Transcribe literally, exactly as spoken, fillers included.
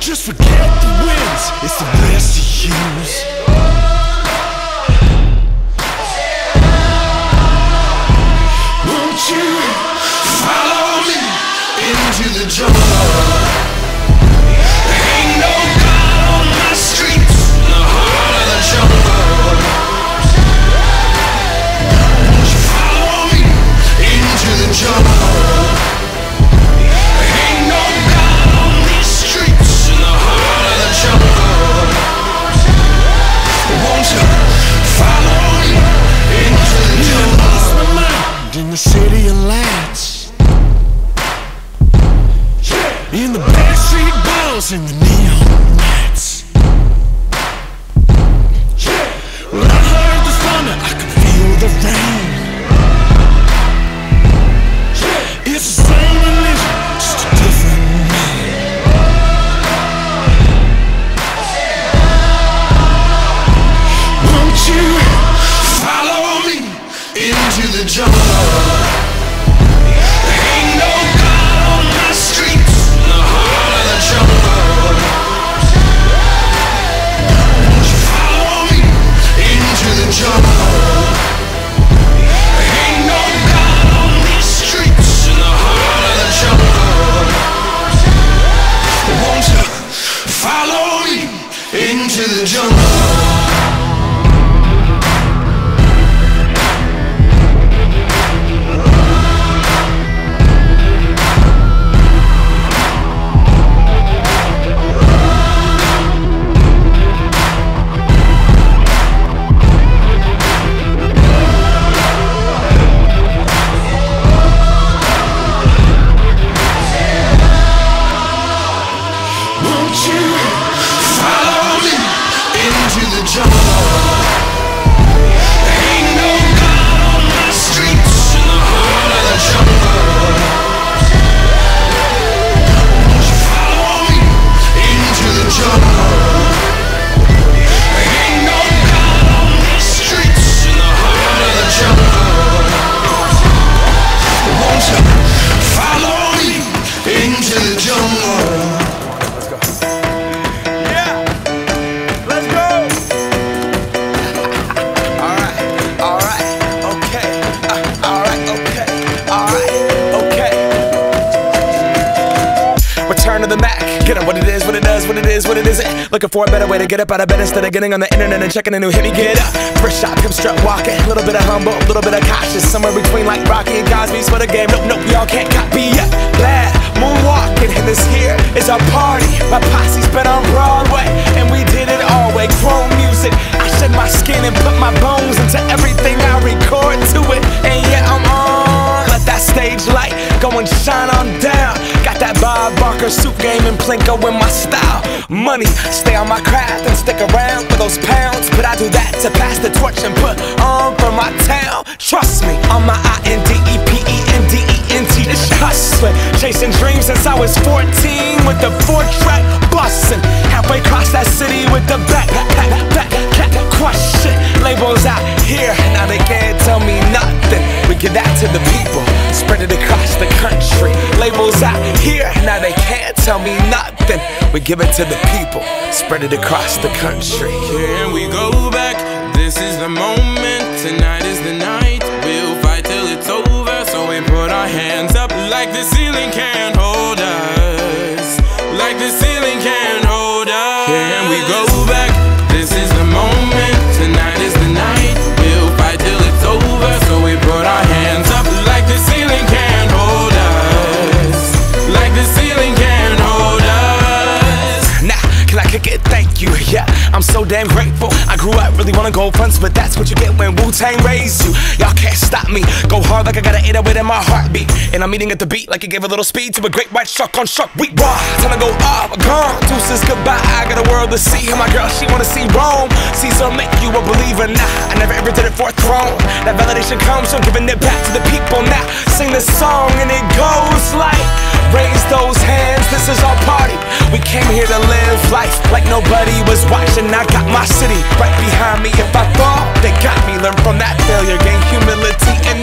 Just forget the wins, it's the rest to use. Won't you follow me into the jungle? There ain't no God on my streets, in the heart of the jungle. Won't you follow me into the jungle? There ain't no God on these streets, in the heart of the jungle. Won't you follow me into the jungle? Lost my mind in the city of lights, in the backstreet balls and the neon lights. When I heard the thunder, I could feel the rain. It's the same religion, just a different name. Won't you follow me into the jungle? There ain't no God on my streets, in the heart of the jungle. Won't you follow me into the jungle? There ain't no God on these streets, in the heart of the jungle. Won't you follow me into the jungle? To the Mac, get up what it is, what it does, what it is, what it isn't. Looking for a better way to get up out of bed instead of getting on the internet and checking a new hit. Me get up, first shot, come strut walking. A little bit of humble, a little bit of cautious, somewhere between like Rocky and Cosby's for the game. Nope, nope, y'all can't copy yet. Glad moonwalking, and this here is our party. My posse's been on Broadway, and we did it all way. Chrome music, I shed my skin and put my bones into everything I record to it. And yeah, I'm on. Let that stage light go and shine on down. Got that Bob Barker suit game and Plinko in my style. Money, stay on my craft and stick around for those pounds. But I do that to pass the torch and put on for my town. Trust me, on my I N D E P E N D E N T. This hustling, chasing dreams since I was fourteen with the four track bustin'. Halfway across that city with the back, back, back, back, crush it. Labels out here, now they can't tell me nothing. We give that to the people, spread it across the country. Labels out here, now they can't tell me nothing. We give it to the people, spread it across the country. Can we go back? This is the moment, tonight is the night. We'll fight till it's over, so we put our hands up like the ceiling can't hold us. Like the ceiling can't hold us. Can we go back? This is the moment, tonight is the night. We'll fight till it's over, so we put our hands up like the ceiling can't hold us. Like the ceiling can't hold us. Nah, can I kick it? Thank you, yeah, I'm so damn grateful. I grew up really wanna go fronts, but that's what you get when Wu-Tang raised you. Y'all can't stop me, go hard like I got an eight oh eight in my heartbeat. And I'm eating at the beat like it gave a little speed to a great white shark on shark week. Raw, time to go off, gone, deuces goodbye. I got a world to see, and my girl, she wanna see Rome. Caesar make you a believer, nah, I never ever did it for a throne. That validation comes from giving it back to the people. Now, sing this song and it goes like, raise those hands, this is our party. We came here to live life like nobody was watching. I got my city right behind me. If I fall, they got me. Learn from that failure, gain humility and